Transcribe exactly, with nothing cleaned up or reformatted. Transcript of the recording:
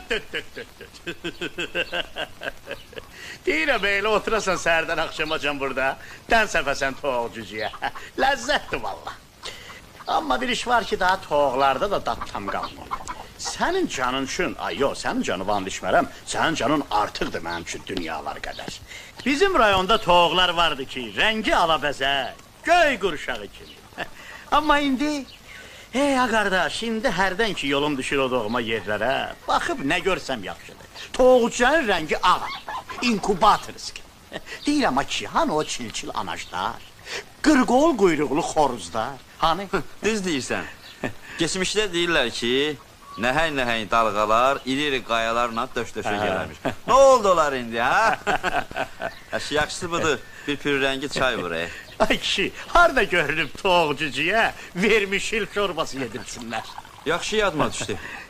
tüt tüt tüt tüt. Deyirəm, elə oturasan səhərdən axşamacan burada, dən səfəsən toğ cücüyə. Ləzzətdir valla. Amma bir iş var ki, daha toğlarda da dad tam qalmır. Sənin canın üçün, ay yox, sənin canı van içmərəm, sənin canın artıqdır mənim üçün dünyalar qədər. Bizim rayonda toğlar vardı ki, rəngi alabəzək, göy qurşağı kimi. Amma indi, hey ya qardaş, indi hərdən ki yolum düşür o doğma yerlərə, baxıb nə görsəm yaxşıdır. Toğucanın rəngi ağ, inkubatoruz ki. Deyirəm ki, hani o çil-çil anajlar, qırqol quyruqlu xoruzlar, hani? Düz deyirsən. Geçmişdə deyirlər ki, nəhəng-nəhəng dalğalar, iri-iri qayalarla döş-döşə gələrmiş. Nə oldu onlar indi, ha? Yaxşısı budur, bir pürrəngi çay vurayıq. Ay kişi, harada görünüb toğ cücüyə vermişil çorbası yedirsinlər. Yaxşı yadıma düşdü.